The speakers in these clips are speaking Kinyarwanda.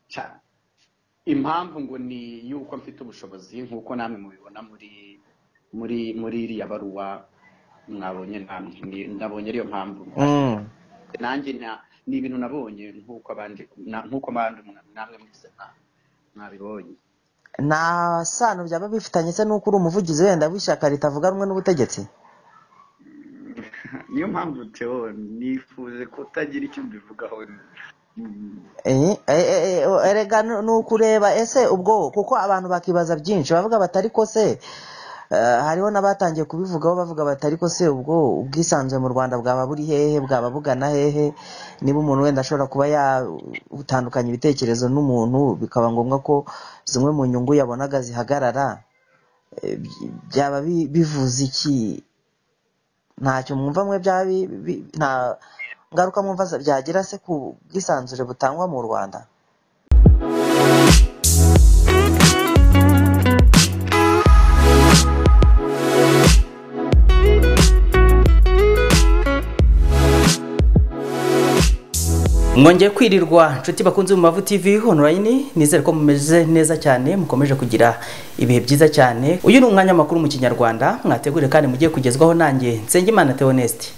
Ca- impamvu ngo ni yuko mfite ubushobozi nk'uko namwe mubibona muri iriya baruwa mwabonye namwe ndabonye ariyo mpamvu nanjye ni ibintu nabonye nk'uko abandi namwe mwese mwabibonye. nta sano byaba bifitanye se nuko uri umuvugizi wenda w'ishyaka ritavuga rumwe n'ubutegetsi? niyo mpamvu Theo nifuje kutagira icyo mbivugaho. erega ni ukureba ese ubwo kuko abantu bakibaza byinshi bavuga batari ko se hariho n'abatangiye kubivugaho bavuga batari ko se ubwo ubwisanzure mu Rwanda bwaba buri hehe, bwaba bugana hehe, niba umuntu wenda ashobora kuba yatandukanya ibitekerezo n'umuntu bikaba ngombwa ko zimwe mu nyungu yabonaga zihagarara, byaba bivuze iki? ntacyo mwumva mwe byaba nta ngaruka mwumva byagira se ku bwisanzure butangwa mu Rwanda? mwongeye kwirirwa nshuti bakunze mu Mavu TV online, nizere ko mumeze neza cyane, mukomeje kugira ibihe byiza cyane. Uyu ni umwanya makuru mu Kinyarwanda mwategure kandi mugiye kugezwaho nanjye Nsengimana Theoneste.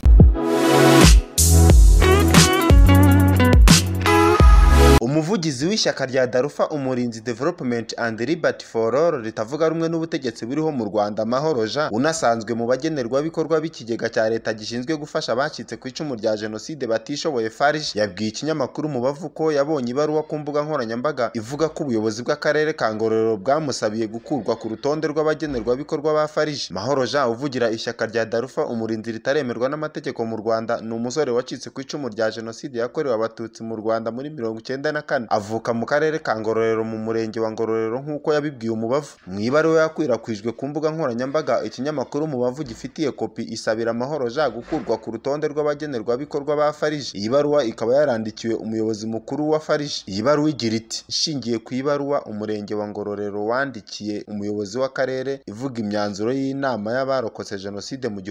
umuvugizi w'ishyaka rya Darufa Umurinzi Development and Liberty for All ritavuga rumwe n'ubutegetsi buriho mu Rwanda Mahoro Jean, unasanzwe mu bagenerwabikorwa b'ikigega cya leta gishinzwe gufasha abacitse ku icumu rya jenoside batishoboye FARG, yabwiye ikinyamakuru Umubavu ko yabonye ibaruwa ku mbuga nkoranyambaga ivuga ko ubuyobozi bw'akarere ka Ngororero bwamusabiye gukurwa ku rutonde rw'abagenerwabikorwa ba FARG. Mahoro Jean uvugira ishyaka rya Darufa Umurinzi ritaremerwa n'amategeko mu Rwanda, ni umusore wacitse ku icumu rya jenoside yakorewe abatutsi mu Rwanda muri 1994, avuka mu karere ka Ngororero mu murenge wa Ngororero nk'uko yabibwiye Umubavu. Mu ibaruwa yakwirakwijwe ku mbuga nkoranyambaga, ikinyamakuru Umubavu gifitiye kopi isabira Mahoro Jean gukurwa ku rutonde rw'abagenerwabikorwa ba FARG. Iyi baruwa ikaba yarandikiwe umuyobozi mukuru wa FARG. Iyi baruwa igira iti: ishingiye ku ibaruwa umurenge wa Ngororero wandikiye umuyobozi w'akarere ivuga imyanzuro y'inama y'abarokotse jenoside mu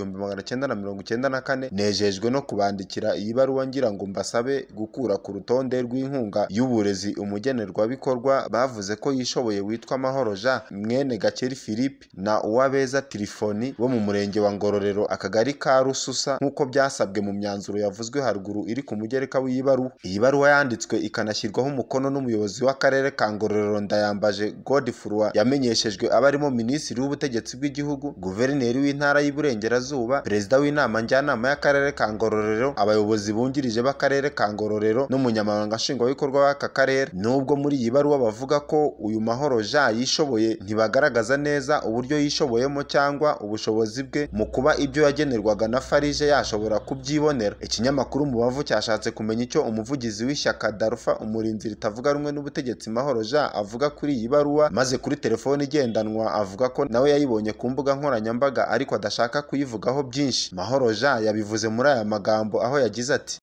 1994, nejejwe no kubandikira iyi baruwa ngira ngo mbasabe gukura ku rutonde rw'inkunga y'uburezi umugenerwabikorwa bavuze ko yishoboye witwa Mahoro Jean mwene Gakeri Philippe na Uwabeza Trifoni bo mu murenge wa Ngororero akagari ka Rususa nk'uko byasabwe mu myanzuro yavuzwe haruguru iri ku mugereka w'ibaruwa. Iyi baruwa yanditswe ikanashyirwaho umukono n'umuyobozi w'akarere ka Ngororero Ndayambaje Godefroid, yamenyeshejwe abarimo minisitiri w'ubutegetsi bw'igihugu, guverineri w'intara y'Iburengerazuba, perezida w'inama njyanama y'akarere ka Ngororero, abayobozi bungirije b'akarere ka Ngororero n'umunyamabanga nshingwabikorwa w'aka karere. Nubwo muri iyi baruwa bavuga ko uyu Mahoro Jean yishoboye, ntibagaragaza neza uburyo yishoboyemo cyangwa ubushobozi bwe mu kuba ibyo yagenerwaga na FARG yashobora kubyibonera. Ikinyamakuru Umubavu cyashatse kumenya icyo umuvugizi w'ishyaka Darufa Umurinzi ritavuga rumwe n'ubutegetsi Mahoro Jean avuga kuri iyi baruwa, maze kuri telefone igendanwa avuga ko nawe yayibonye ku mbuga nkoranyambaga ariko adashaka kuyivugaho byinshi. Mahoro Jean yabivuze muri aya magambo aho yagize ati: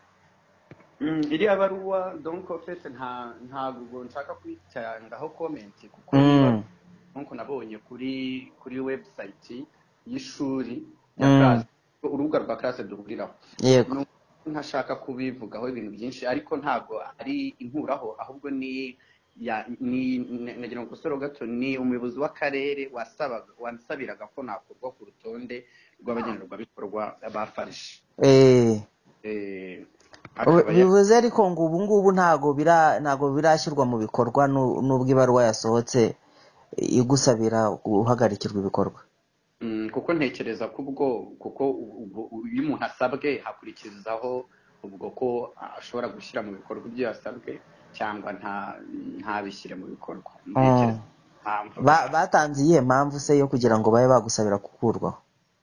iriya baruwa donc en fait ntabwo nshaka kuyitangaho comment kuko nkuko nabonye kuri website y'ishuri ya class, urubuga rwa class duhuriraho. Yego, ntashaka kubivugaho ibintu byinshi, ariko ntabwo ari inkuraho, ahubwo ni nagira ngo gusoro gato, ni umuyobozi w'akarere wansabiraga ko nakurwa ku rutonde rw'abagenerwabikorwa ba FARG. bivuze ariko ngo ubu ngubu ntago birashyirwa mu bikorwa n'ubwo ibaruwa yasohotse igusabira guhagarikirwa ibikorwa. Kuko ntekereza ko kuko iyo umuntu asabwe hakurikizaho ubwo ko ashobora gushyira mu bikorwa ibyo yasabwe cyangwa ntabishyire mu bikorwa. batanze iyihe mpamvu se yo kugira ngo babe bagusabira gukurwaho?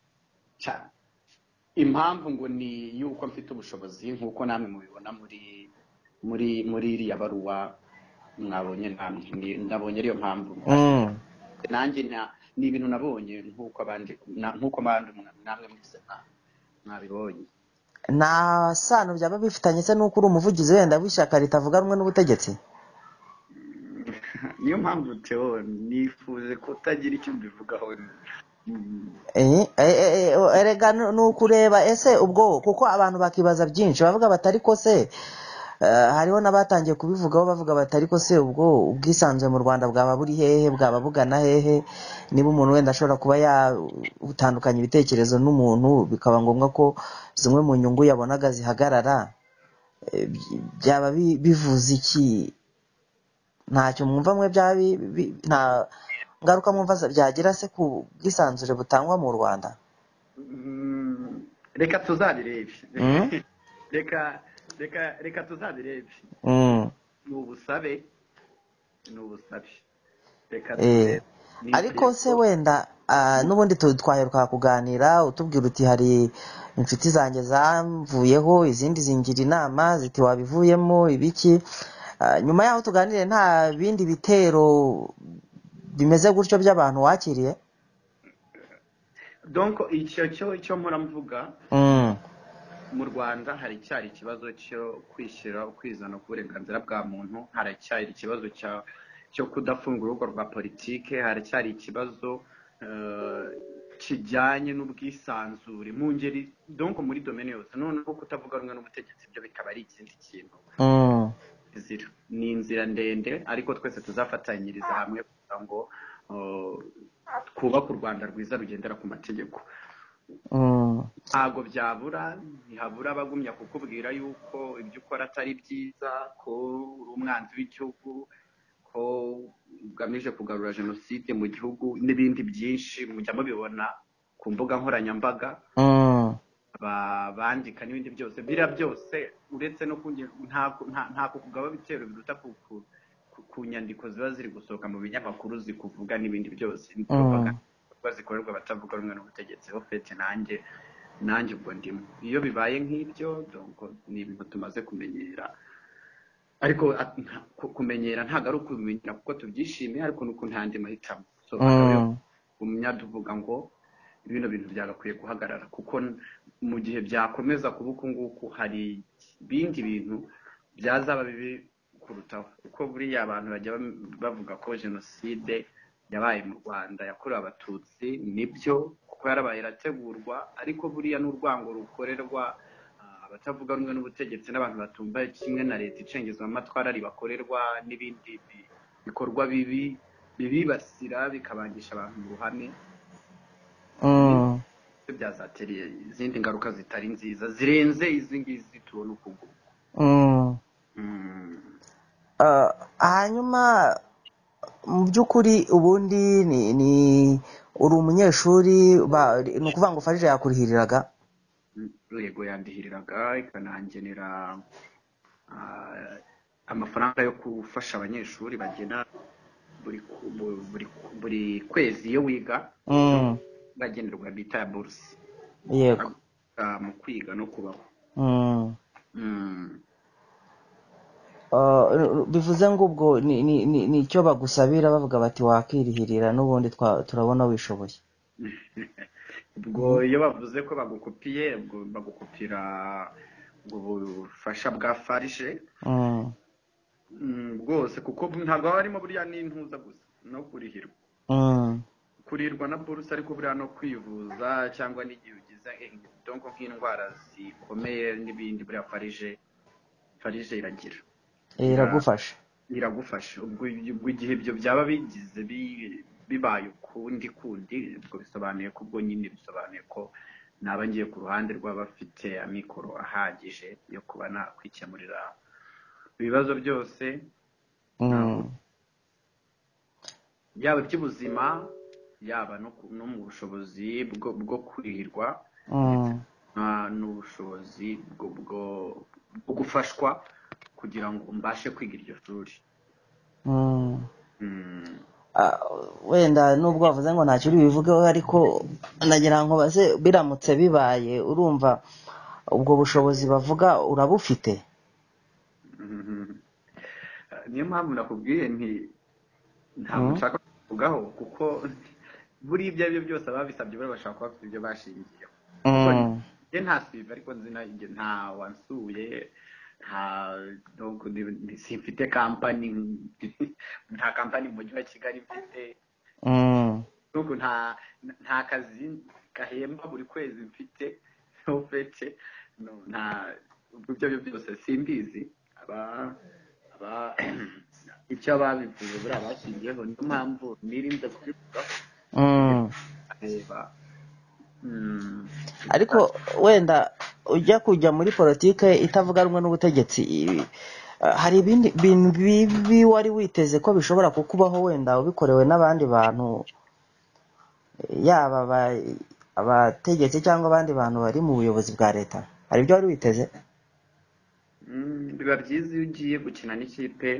impamvu ngo ni yuko mfite ubushobozi nk'uko namwe mubibona muri iriya baruwa mwabonye namwe ndabonye ariyo mpamvu. nanjye ni ibintu nabonye nk'uko abandi namwe mwese mwabibonye. nta sano byaba bifitanye se nuko uri umuvugizi wenda w'ishyaka ritavuga rumwe n'ubutegetsi? niyo mpamvu Theo nifuje kutagira icyo mbivugaho. erega ni ukureba ese ubwo kuko abantu bakibaza byinshi bavuga batari ko se hariho n'abatangiye kubivugaho bavuga bati ariko se ubwo ubwisanzure mu Rwanda bwaba buri hehe, bwaba bugana hehe, niba umuntu wenda ashobora kuba yatandukanya ibitekerezo n'umuntu bikaba ngombwa ko zimwe mu nyungu yabonaga zihagarara, byaba bivuze iki? Ntacyo mwumva mwe byaba nta ngaruka mwumva byagira se ku bwisanzure butangwa mu Rwanda? reka tuzabirebe reka tuzabirebe. ni ubusabe reka tuzebe. Ariko se wenda n'ubundi twaheruka kuganira utubwira uti hari inshuti zanjye zamvuyeho, izindi zingira inama ziti wabivuyemo ibiki. Nyuma yaho tuganire, nta bindi bitero bimeze gutyo by'abantu wakiriye? donc icyo mpora mvuga, mu Rwanda hari icyari ikibazo cyo kwishyira ukwizana ku burenganzira bwa muntu, hari icyari ikibazo cyo kudafunga urugo rwa politike, hari icyari ikibazo kijyanye n'ubwisanzure mu ngeri, donc muri domaine yose. Noneho kutavuga rumwe n'ubutegetsi byo bikaba ari ikindi kintu. Ni inzira ndende, ariko twese tuzafatanyiriza hamwe kugira ngo twubake u Rwanda rwiza rugendera ku mategeko. Ntabwo byabura, ntihabura abagumya kukubwira yuko ibyo ukora atari byiza, ko uri umwanzi w'igihugu, ko ugamije kugarura jenoside mu gihugu n'ibindi byinshi mujya mubibona ku mbuga nkoranyambaga, bandika n'ibindi byose. Biriya byose uretse no nta kugaba bitero biruta ku nyandiko ziba ziri gusohoka mu binyamakuru zikuvuga n'ibindi byose, zikorerwa batavuga rumwe n'ubutegetsi. Ofete nanjye ubwo ndimo. Iyo bibaye nk'ibyo, ni ibintu tumaze kumenyera, ariko kumenyera ntabwo ari ukubimenyera kuko tubyishimiye, ariko nuko nta ndi mahitamo. Tuvuga ngo bino bintu byagakwiye guhagarara, kuko mu gihe byakomeza kuba uku nguku hari ibindi bintu byazaba bibi kurutaho. Kuko buriya abantu bajya bavuga ko jenoside yabaye mu Rwanda yakorewe Abatutsi, nibyo kuko yarabaye irategurwa, ariko buriya n'urwango rukorerwa abatavuga rumwe n'ubutegetsi n'abantu batumva kimwe na leta icengezwa amatwara ribakorerwa, n'ibindi bikorwa bibi bibibasira bikabangisha abantu mu ruhame, byazatera izindi ngaruka zitari nziza zirenze izi ngizi tubona uku nguku. Hanyuma mu by'ukuri ubundi uri umunyeshuri, ni ukuvuga ngo farije yakurihiriraga? Yego, yandihiriraga ikanangenera amafaranga yo gufasha abanyeshuri bagena buri kwezi iyo wiga, bagenerwa bita ya buruse. Yego, mu kwiga no kubaho. bivuze ngo ubwo ni icyo bagusabira bavuga bati wakirihirira n'ubundi turabona wishoboye. ubwo iyo bavuze ko bagukopiye, bagukopira ubufasha bwa farije bwose, kuko ntabwo harimo buriya n'intuza gusa no kurihirwa, kurirwa na buruse, ariko buriya no kwivuza cyangwa n'igihe ugize donc nk'indwara zikomeye n'ibindi, buriya farije iragira, iragufasha. ubwo igihe ibyo byaba bibaye ukundi ubwo bisobanuye ko bisobanuye ko naba ngiye ku ruhande rw'abafite amikoro ahagije yo kuba nakwikemurira ibibazo byose, yaba iby'ubuzima, yaba no mu bushobozi bwo kurihirwa, n'ubushobozi bwo gufashwa kugira ngo mbashe kwiga iryo shuri. Wenda nubwo bavuze ngo ntacyo uri bivugeho, ariko nagira ngo baze biramutse bibaye, urumva ubwo bushobozi bavuga urabufite? Niyo mpamvu nakubwiye ntabwo nshaka kuvugaho, kuko buri ibyo ari byo byose ababisabye bari bashaka kuba bafite ibyo bashingiyeho. Nta sive, ariko nta wansuye, simfite kampani, nta kampani mu mujyi wa Kigali mfite, nta kazi gahemba buri kwezi mfite, ibyo byose simbizi, icyo babivuze buriya bashingiyeho, niyo mpamvu nirinze kubivugaho. ariko wenda ujya kujya muri politike itavuga rumwe n'ubutegetsi, hari ibindi bintu bibi wari witeze ko bishobora kukubaho wenda ubikorewe n'abandi bantu, yaba abategetsi cyangwa abandi bantu bari mu buyobozi bwa leta? Hari ibyo wari witeze? Biba byiza iyo ugiye gukina n'ikipe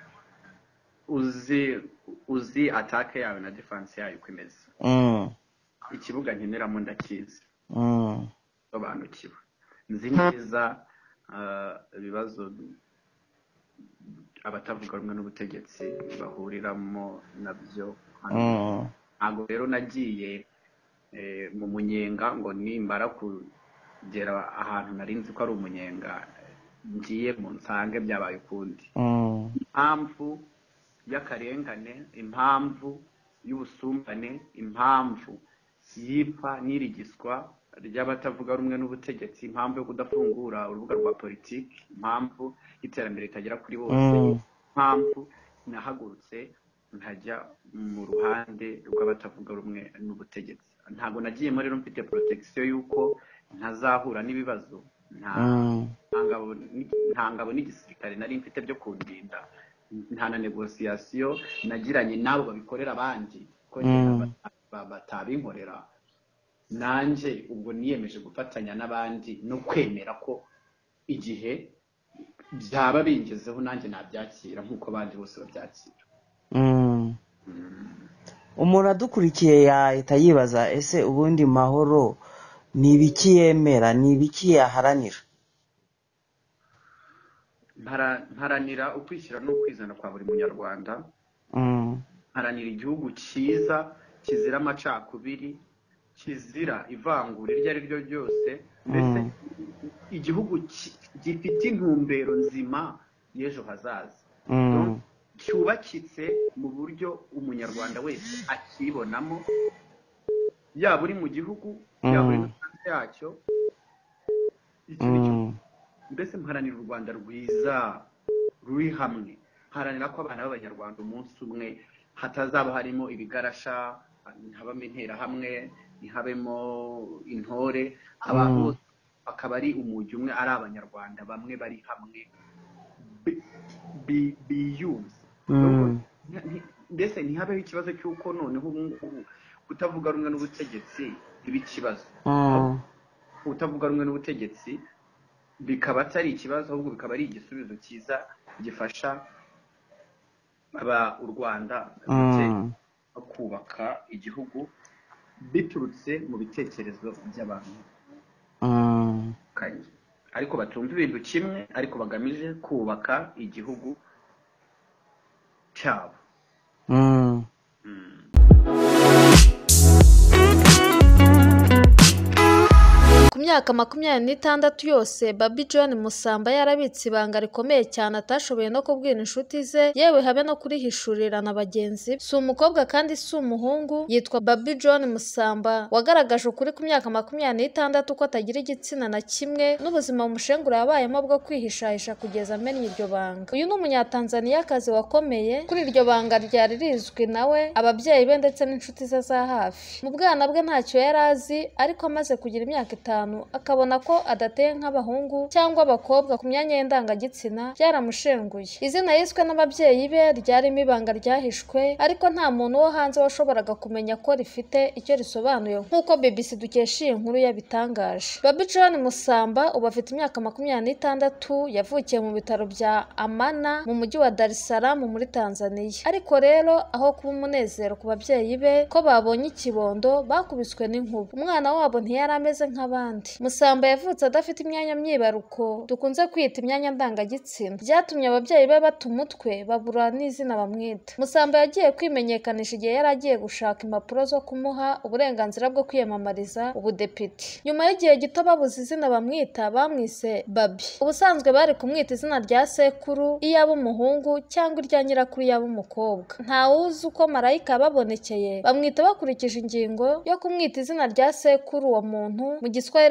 uzi atake yawe na defense yayo uko imeze. Ikibuga nkeneramo ndakizi, sobanukiwe, nzi neza ibibazo abatavuga rumwe n'ubutegetsi bahuriramo nabyo. Ntabwo rero nagiye mu munyenga ngo nimbara kugera ahantu nari nzi ko ari umunyenga ngiye mu nsange byabaye ukundi. Impamvu y'akarengane, impamvu y'ubusumbane, impamvu y'ipfa n'irigiswa ry'abatavuga rumwe n'ubutegetsi, impamvu yo kudafungura urubuga rwa politiki, impamvu y'iterambere ritagera kuri bose, impamvu nahagurutse nkajya mu ruhande rw'abatavuga rumwe n'ubutegetsi. Ntabwo nagiyemo rero mfite protection y'uko ntazahura n'ibibazo. Nta ngabo n'igisirikare nari mfite byo kundinda, nta na negociation nagiranye nabo babikorera abandi ko batabinkorera. Nanjye ubwo niyemeje gufatanya n'abandi no kwemera ko igihe byaba bingezeho nanjye nabyakira nk'uko abandi bose babyakira. Umuntu adukurikiye yahita yibaza, ese ubundi Mahoro ni ibiki yemera, ni ibiki yaharanira? Mparanira ukwishyira no kwizana kwa buri munyarwanda. Mparanira igihugu cyiza kizira amacakubiri, kizira ivangura iryo ari ryo ryose, mbese igihugu gifite intumbero nzima y'ejo hazaza, cyubakitse mu buryo umunyarwanda wese akibonamo, yaba uri mu gihugu yaba uri hanze yacyo. Mbese mparanira u Rwanda rwiza ruri hamwe. Mparanira ko abana b'abanyarwanda umunsi umwe hatazaba harimo ibigarasha, ntihabamo interahamwe, ntihabemo intore, abantu bose akaba ari umujyi umwe, ari abanyarwanda bamwe bari hamwe biyunze. Mbese ntihabeho ikibazo cy'uko noneho kutavuga rumwe n'ubutegetsi biba ikibazo. Kutavuga rumwe n'ubutegetsi bikaba atari ikibazo, ahubwo bikaba ari igisubizo cyiza gifasha u Rwanda kubaka igihugu biturutse mu bitekerezo by'abantu ariko batumva ibintu kimwe, ariko bagamije kubaka igihugu cyabo. Ku myaka 26 yose, Baby John Musamba yarabitse ibanga rikomeye cyane atashoboye no kubwira inshuti ze, yewe habe no kurihishurira na bagenzi be. Si umukobwa kandi si umuhungu, yitwa Baby John Musamba, wagaragaje ukuri ku myaka 26 ko atagira igitsina na kimwe, n'ubuzima bumushengura yabayemo bwo kwihishahisha kugeza amenye iryo banga. Uyu ni umunyatanzaniyakazi wakomeye, kuri iryo banga ryari rizwi nawe, ababyeyi be ndetse n'inshuti ze za hafi. Mu bwana bwe ntacyo yari azi, ariko amaze kugira imyaka 5 akabona ko adateye nk'abahungu cyangwa abakobwa ku myanya y'indangagitsina, byaramushenguye. Izina yiswe n'ababyeyi be ryarimo ibanga ryahishwe, ariko nta muntu wo hanze washoboraga kumenya ko rifite icyo risobanuye, nk'uko BBC dukesha iyi nkuru yabitangaje. Baby John Musamba ubu afite imyaka 26, yavukiye mu bitaro bya Amana mu mujyi wa Dar es Salaam muri Tanzania. Ariko rero aho kuba umunezero ku babyeyi be ko babonye ikibondo, bakubiswe n'inkuba. Umwana wabo ntiyari ameze nk'abandi. Musamba yavutse adafite imyanya myibaruko dukunze kwita imyanya ndangagitsina, byatumye ababyeyi be bata umutwe babura n'izina bamwita. Musamba yagiye kwimenyekanisha igihe yari agiye gushaka impapuro zo kumuha uburenganzira bwo kwiyamamariza ubudepite. Nyuma y'igihe gito babuze izina bamwita, bamwise Baby. Ubusanzwe bari kumwita izina rya sekuru iyaba umuhungu cyangwa irya nyirakuru yaba umukobwa. Ntawuzi uko marayika babonekeye, bamwita bakurikije ingingo yo kumwita izina rya sekuru uwo muntu, mu Giswahili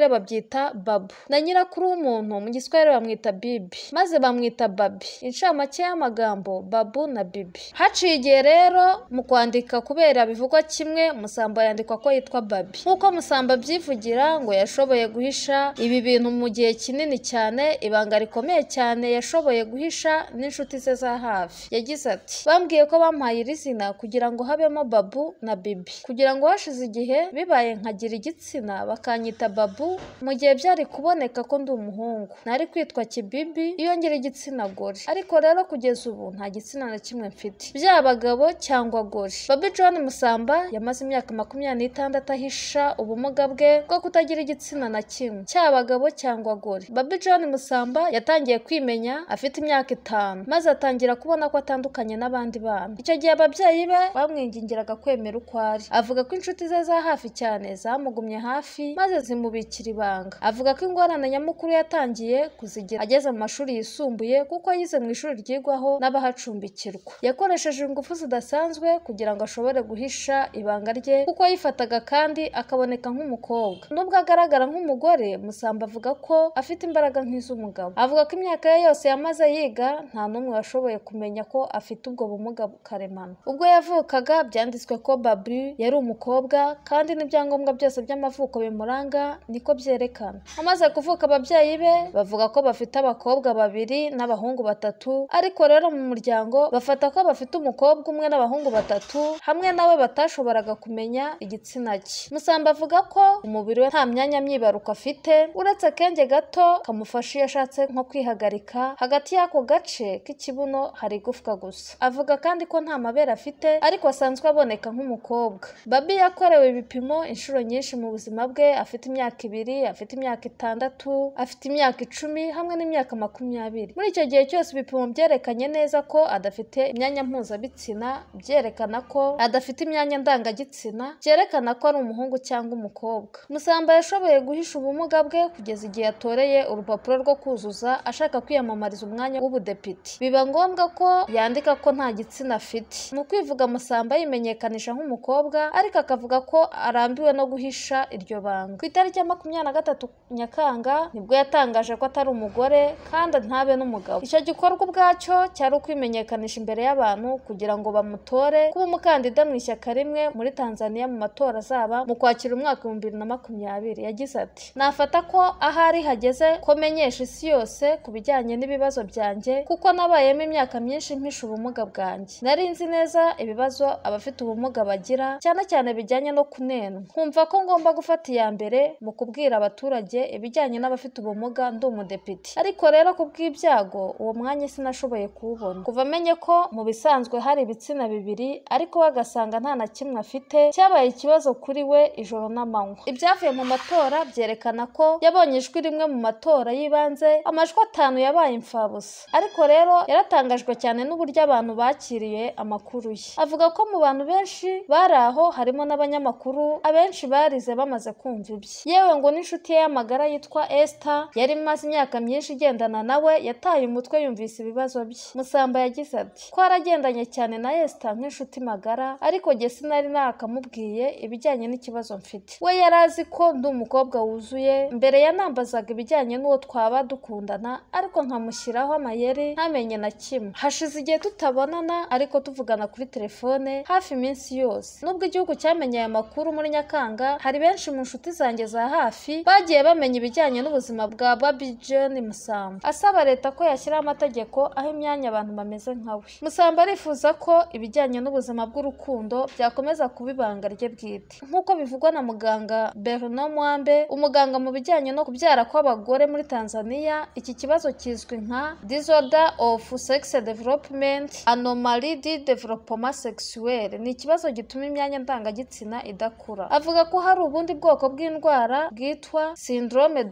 giswahili babyita babu, na nyirakuru w'umuntu mu giswahili bamwita bibi, maze bamwita babi. Inshamake y'amagambo babu na bibi. Haciye igihe rero mu kwandika kubera bivugwa kimwe, Musamba yandikwa ko yitwa babi. Nk'uko Musamba abyivugira ngo yashoboye guhisha ibi bintu mu gihe kinini cyane, ibanga rikomeye cyane yashoboye guhisha n'inshuti ze za hafi. Yagize ati, bambwiye ko bampaye iri zina kugira ngo habemo babu na bibi, kugira ngo hashize igihe bibaye nkagira igitsina bakanyita babu, mu gihe byari kuboneka ko ndi umuhungu nari kwitwa kibibi iyo ngira igitsina gore, ariko rero kugeza ubu nta gitsina na kimwe mfite, byaba gabo cyangwa gore. Bobby John Musamba yamaze imyaka 26 ahisha ubumuga bwe bwo kutagira igitsina na kimwe, cyaba gabo cyangwa gore. Bobby John Musamba yatangiye kwimenya afite imyaka 5, maze atangira kubona ko atandukanye n'abandi bana. Icyo gihe ababyeyi be bamwingingiraga kwemera uko ari. Avuga ko inshuti ze za hafi cyane zamugumye hafi maze zimubikira ibanga. Avuga ko ingorane nyamukuru yatangiye kuzigira ageze mu mashuri yisumbuye, kuko yize mu ishuri ryigwaho n'abahacumbikirwa. Yakoresheje ingufu zidasanzwe kugira ngo ashobore guhisha ibanga rye, kuko yifataga kandi akaboneka nk'umukobwa. Nubwo agaragara nk'umugore, Musamba avuga ko afite imbaraga nk'iz'umugabo. Avuga ko imyaka ye yose yamaze yiga nta n'umwe washoboye kumenya ko afite ubwo bumuga karemano. Ubwo yavukaga byanditswe ko Babu yari umukobwa, kandi n'ibyangombwa byose by'amavuko bimuranga niko byerekana. Amaze kuvuka ababyeyi be bavuga ko bafite abakobwa 2 n'abahungu 3, ariko rero mu muryango bafata ko bafite umukobwa umwe n'abahungu 3, hamwe nawe batashoboraga kumenya igitsina cye. Musamba avuga ko umubiri we nta myanya myibaruko afite, uretse akenge gato kamufasha iyo ashatse nko kwihagarika. Hagati y'ako gace k'ikibuno hari igufwa gusa. Avuga kandi ko nta mabere afite, ariko asanzwe aboneka nk'umukobwa. Babi yakorewe ibipimo inshuro nyinshi mu buzima bwe. Afite imyaka 2, afite imyaka 6, afite imyaka 10 hamwe n'imyaka 20. Muri icyo gihe cyose ibipimo byerekanye neza ko adafite imyanya mpuzabitsina, byerekana ko adafite imyanya ndangagitsina, byerekana ko ari umuhungu cyangwa umukobwa. Musamba yashoboye guhisha ubumuga bwe kugeza igihe yatoreye urupapuro rwo kuzuza ashaka kwiyamamariza umwanya w'ubudepite. Biba ngombwa ko yandika ko nta gitsina afite. Mu kwivuga Musamba yimenyekanisha nk'umukobwa, ariko akavuga ko arambiwe no guhisha iryo banga. Ku itariki ya 23 Nyakanga nibwo yatangaje ko atari umugore kandi ntabe n'umugabo. Icyo gikorwa ubwacyo cyari ukwimenyekanisha imbere y'abantu kugira ngo bamutore kuba umukandida mu ishyaka rimwe muri Tanzania mu matora azaba mu Kwakira umwaka 2020. Yagize ati, nafata ko ahari hageze ko menyesha isi yose ku bijyanye n'ibibazo byanjye, kuko nabayemo imyaka myinshi mpisha ubumuga bwanjye. Nari nzi neza ibibazo abafite ubumuga bagira, cyane cyane bijyanye no kunenwa. Nkumva ko ngomba gufata iya mbere mu kubwira abaturage ibijyanye n'abafite ubumuga ndi umudepite. Ariko rero kubw'ibyago uwo mwanya sinashoboye kuwubona. Kuva amenye ko mu bisanzwe hari ibitsina 2, ariko we agasanga nta na kimwe afite, cyabaye ikibazo kuri we ijoro n'amanywa. Ibyavuye mu matora byerekana ko yabonye ijwi rimwe mu matora y'ibanze, amajwi 5 yabaye imfabusa. Ariko rero yaratangajwe cyane n'uburyo abantu bakiriye amakuru ye. Avuga ko mu bantu benshi bari aho harimo n'abanyamakuru, abenshi barize bamaze kumva ibye. Yewe ngo n'inshuti ye y'amagara yitwa Esther yari imaze imyaka myinshi igendana nawe yataye umutwe yumvise ibibazo bye. Musamba yagize ati, ko aragendanye cyane na Esther nk'inshuti magara, ariko jye sinari nakamubwiye ibijyanye n'ikibazo mfite. We yari azi ko ndi umukobwa wuzuye, mbere yanambazaga ibijyanye n'uwo twaba dukundana, ariko nkamushyiraho amayeri ntamenye na kimwe. Hashize igihe tutabonana, ariko tuvugana kuri telefone hafi iminsi yose. Nubwo igihugu cyamenye aya makuru muri Nyakanga, hari benshi mu nshuti zanjye za hafi bagiye bamenya ibijyanye n'ubuzima bwa Bobby John Musamba, asaba leta ko yashyiraho amategeko aho imyanya abantu bameze nkawe. Musamba arifuza ko ibijyanye n'ubuzima bw'urukundo byakomeza kuba ibanga rye bwite. Nk'uko bivugwa na muganga Berno Mwambe, umuganga mu bijyanye no kubyara kw'abagore muri Tanzania, iki kibazo kizwi nka disorder of sex development anomaly du développement sexuel. Ni ikibazo gituma imyanya ndangagitsina idakura. Avuga ko hari ubundi bwoko bw'indwara bwitwa syndrome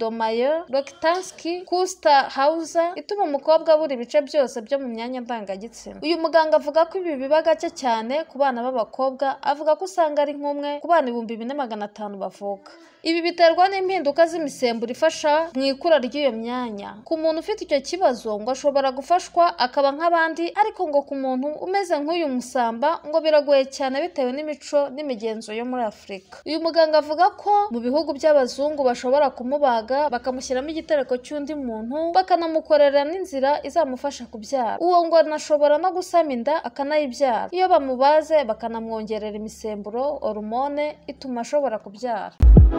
Domayer-Rokitansky-Kuster-Hauser ituma umukobwa abura ibice byose byo mu myanya ndangagitsina. Uyu muganga avuga ko ibi biba gake cyane ku bana b'abakobwa. Avuga ko usanga ari nk'umwe ku bana 2500 bavuka. Ibi biterwa n'impinduka z'imisemburo ifasha mu ikura ry'iyo myanya. Ku muntu ufite icyo kibazo ngo ashobora gufashwa akaba nk'abandi, ariko ngo ku muntu umeze nk'uyu Musamba ngo biragoye cyane bitewe n'imico n'imigenzo yo muri Afurika. Uyu muganga avuga ko mu bihugu by'abazungu abazungu bashobora kumubaga bakamushyiramo igitereko cy'undi muntu bakanamukorera n'inzira izamufasha kubyara. Uwo ngo anashobora no gusama inda akanayibyara. Iyo bamubaze bakanamwongerera imisemburo hormone ituma ashobora kubyara.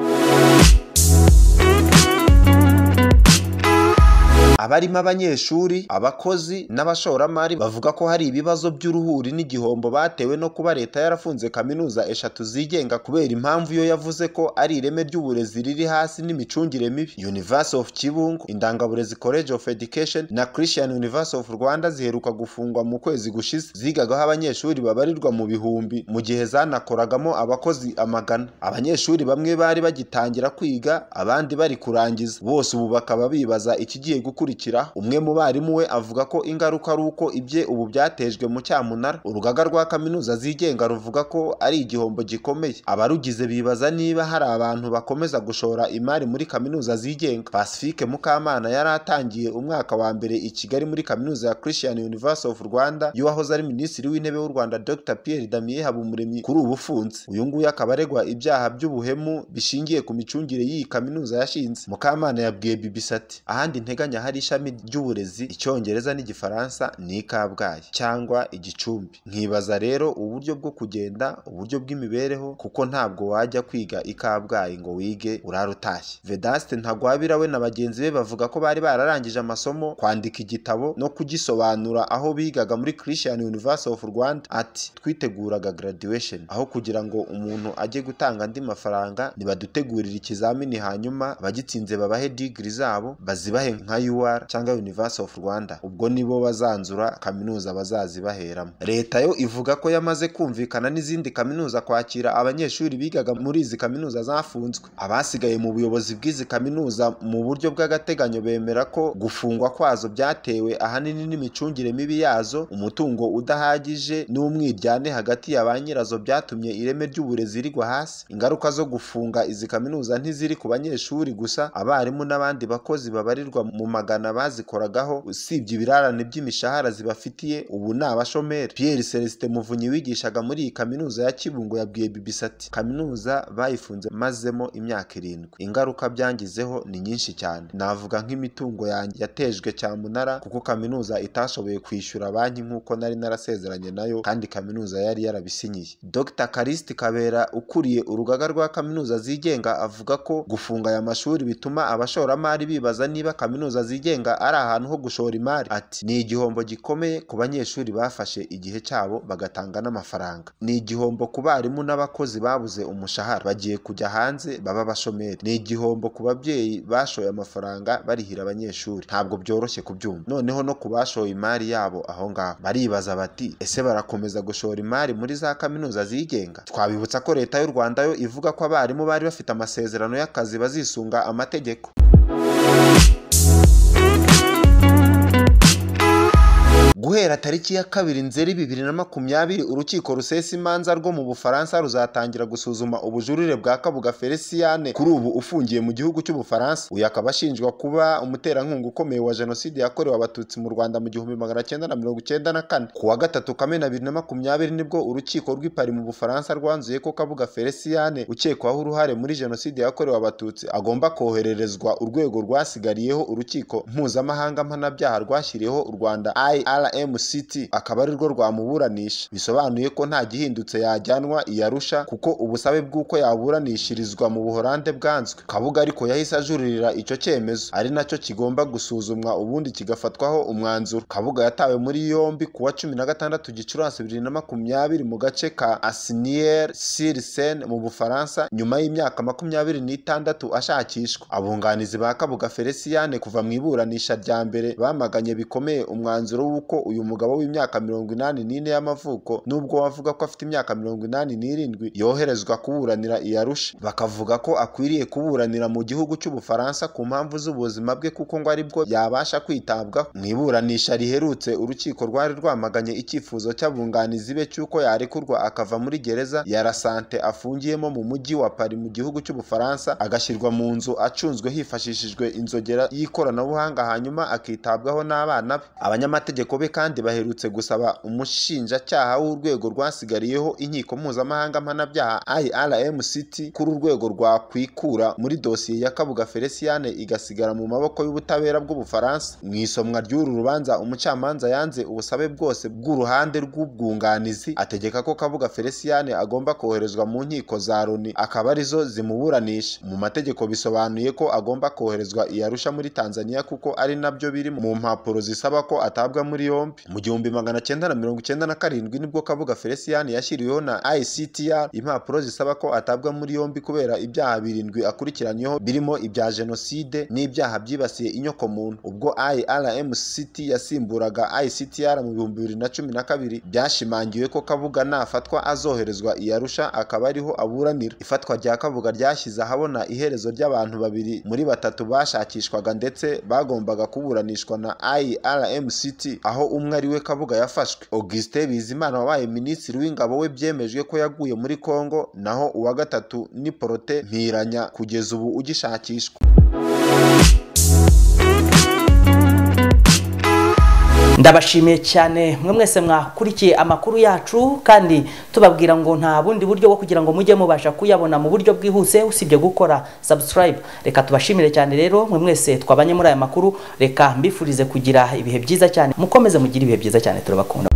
Abarimo abanyeshuri, abakozi n'abashoramari bavuga ko hari ibibazo by'uruhuri n'igihombo batewe no kuba leta yarafunze kaminuza 3 zigenga kubera impamvu yo yavuze ko ari ireme ry'uburezi riri hasi n'imicungire mibi. University of Kibungo, Indangaburezi College of Education na Christian University of Rwanda ziheruka gufungwa mu kwezi gushize. Zigagaho abanyeshuri babarirwa mu bihumbi mu gihe zanakoragamo abakozi amagana. Abanyeshuri bamwe bari bagitangira kwiga, abandi bari kurangiza. Bose ubu bakaba bibaza ikigiye gukurikira. Umwe mu barimu we avuga ko ingaruka ari uko ibye ubu byatejwe mu cyamunara. Urugaga rwa kaminuza zigenga ruvuga ko ari igihombo gikomeye. Abarugize bibaza niba hari abantu bakomeza gushora imari muri kaminuza zigenga. Pacifique Mukamana yari atangiye umwaka wa mbere i Kigali muri kaminuza ya Christian University of Rwanda y'uwahoze ari minisitiri w'intebe w'u Rwanda Dr Pierre Damien Habumuremyi kuri ubu ufunze. Uyu nguyu akaba aregwa ibyaha by'ubuhemu bishingiye ku micungire y'iyi kaminuza yashinze. Mukamana yabwiye BBC ati ahandi nteganya hari ishami ry'uburezi Icyongereza n'Igifaransa ni Kabgayi cyangwa Igicumbi. Nkibaza rero uburyo bwo kugenda, uburyo bw'imibereho, kuko ntabwo wajya kwiga i Kabgayi ngo wige urarutashye. Vedaste Ntagwabira we na bagenzi be bavuga ko bari bararangije amasomo, kwandika igitabo no kugisobanura aho bigaga muri Christian University of Rwanda. Ati twiteguraga graduation, aho kugira ngo umuntu ajye gutanga andi mafaranga nibadutegurira ikizamini hanyuma abagitsinze babahe degree zabo bazibahe nka UR cyangwa University of Rwanda. Ubwo nibo bazanzura kaminuza bazazibaheramo. Leta yo ivuga ko yamaze kumvikana n'izindi kaminuza kwakira abanyeshuri bigaga muri izi kaminuza zafunzwe. Abasigaye mu buyobozi bw'izi kaminuza mu buryo bw'agateganyo bemera ko gufungwa kwazo byatewe ahanini n'imicungire mibi yazo, umutungo udahagije n'umwiryane hagati ya ba nyirazo byatumye ireme ry'uburezi rigwa hasi. Ingaruka zo gufunga izi kaminuza ntiziri ku banyeshuri gusa, abarimu n'abandi bakozi babarirwa mu magana bazikoragaho usibye ibirarane by'imishahara zibafitiye ubu ni abashomeri. Pierre Celestin Muvunyi wigishaga muri iyi kaminuza ya Kibungo yabwiye BBC ati kaminuza bayifunze mazemo imyaka 7. Ingaruka byangizeho ni nyinshi cyane. Navuga nk'imitungo yanjye yatejwe cyamunara kuko kaminuza itashoboye kwishyura banki nk'uko nari narasezeranye nayo kandi kaminuza yari yarabisinyiye. Dr Karisti Kabera ukuriye urugaga rwa kaminuza zigenga avuga ko gufunga aya mashuri bituma abashoramari bibaza niba kaminuza zigenga ari ahantu ho gushora imari. Ati ni igihombo gikomeye ku banyeshuri bafashe igihe cyabo bagatanga n'amafaranga. Ni igihombo ku barimu n'abakozi babuze umushahara bagiye kujya hanze baba bashomeri. Ni igihombo ku babyeyi bashoye amafaranga barihira abanyeshuri. Ntabwo byoroshye kubyumva. Noneho no kubashoye imari yabo aho ngaho baribaza bati ese barakomeza gushora imari muri za kaminuza zigenga? Twabibutsa ko leta y'u Rwanda yo ivuga ko abarimu bari bafite amasezerano y'akazi bazisunga amategeko. Guhera tariki ya 2 Nzeri 2020 urukiko rusesa imanza rwo mu Bufaransa ruzatangira gusuzuma ubujurire bwa Kabuga Feliciane kuri ubu ufungiye mu gihugu cy'u Bufaransa. Uyu akaba ashinjwa kuba umuterankunga ukomeye wa jenoside yakorewe abatutsi mu Rwanda mu 1994. Ku wa 3 Kamena 2020 nibwo urukiko rw'i Paris mu Bufaransa rwanzuye ko Kabuga Feliciane ukekwaho uruhare muri jenoside yakorewe abatutsi agomba kohererezwa urwego rwasigariyeho urukiko mpuzamahanga mpanabyaha rwashyiriyeho u Rwanda IRMCT akaba ari rwo rwamuburanisha. Bisobanuye ko nta gihindutse yajyanwa i Arusha kuko ubusabe bw'uko yaburanishirizwa mu Buholande bwanzwe. Kabuga ariko yahise ajuririra icyo cyemezo ari nacyo kigomba gusuzumwa ubundi kigafatwaho umwanzuro. Kabuga yatawe muri yombi kuwa 16 Gicurasi 2020 mu gace ka Asnières-sur-Seine mu Bufaransa nyuma y'imyaka 26 ashakishwa. Abunganizi ba Kabuga Feliciane kuva mu iburanisha rya mbere bamaganye bikomeye umwanzuro w'uko uyu mugabo w'imyaka 84 y'amavuko nubwo wavuga ko afite imyaka 87 yoherezwa kuburanira i Arusha. Bakavuga ko akwiriye kuburanira mu gihugu cy'u Bufaransa ku mpamvu z'ubuzima bwe kuko ngo ari bwo yabasha kwitabwaho. Mu iburanisha riherutse urukiko rwari rwamaganye icyifuzo cy'abunganizi be cy'uko yarekurwa akava muri gereza ya La Santé afungiyemo mu mujyi wa Paris mu gihugu cy'u Bufaransa agashyirwa mu nzu acunzwe hifashishijwe inzogera y'ikoranabuhanga hanyuma akitabwaho n'abana be. Abanyamategeko be kandi baherutse gusaba umushinjacyaha w'urwego rwasigariyeho inkiko mpuzamahanga mpanabyaha IRMCT kuri urwego rwakwikura muri dosiye ya Kabuga Feliciane igasigara mu maboko y'ubutabera bw'Ubufaransa. Mu isomwa ry'uru rubanza umucamanza yanze ubusabe bwose bw'uruhande rw'ubwunganizi, ategeka ko Kabuga Feliciane agomba koherezwa mu nkiko za Loni akaba arizo zimuburanisha. Mu mategeko bisobanuye ko agomba koherezwa i Arusha muri Tanzania kuko ari nabyo biri mu mpapuro zisaba ko atabwa muri yombi. Mu 1997 nibwo Kabuga Feliciane yashyiriweho na ICTR impapuro zisaba ko atabwa muri yombi kubera ibyaha 7 akurikiranyweho birimo ibya jenoside n'ibyaha byibasiye inyokomuntu. Ubwo IRMCT yasimburaga ICTR mu 2012 byashimangiwe ko Kabuga nafatwa azoherezwa i Arusha akaba ariho aburanira. Ifatwa rya Kabuga ryashyize ahabona iherezo ry'abantu 2 muri 3 bashakishwaga ndetse bagombaga kuburanishwa na IRMCT, aho umwe ari we Kabuga yafashwe. Augustin Bizimana wabaye minisitiri w'ingabo we byemejwe ko yaguye muri Kongo, naho uwa gatatu ni Prote Mpiranya kugeza ubu ugishakishwa. Ndabashimiye cyane mwe mwese mwakurikiye amakuru yacu, kandi tubabwira ngo nta bundi buryo bwo kugira ngo mujye mubasha kuyabona mu buryo bwihuse usibye gukora subscribe. Reka tubashimire cyane rero mwe mwese twabanye muri aya makuru, reka mbifurize kugira ibihe byiza cyane, mukomeze mugire ibihe byiza cyane, turabakunda.